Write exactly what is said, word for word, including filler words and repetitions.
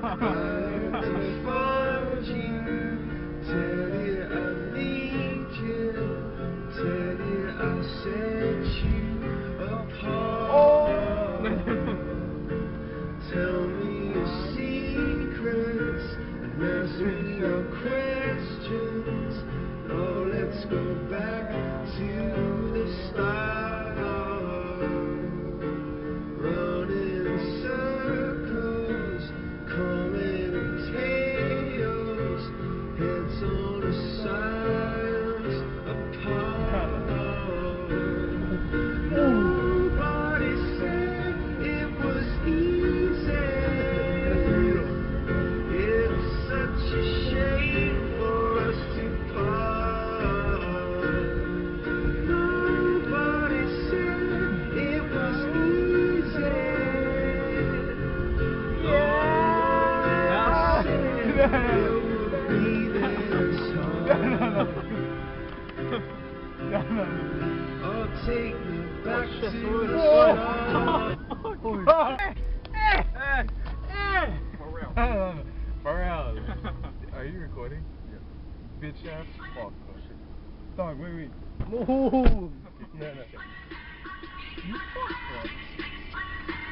Tell me your secrets and answer your questions. Oh, let's go back to the start. Running in circles, calling in tails, heads on the sides apart. Nobody said it was easy. It's such a shame for us to part. Nobody said it was easy. Yeah. All I said it would be this hard. Oh, take me back to the start. For real. Are you recording? Yeah. Bitch ass. Fuck. Dog, wait, wait. No. No, no. You fuck, bro.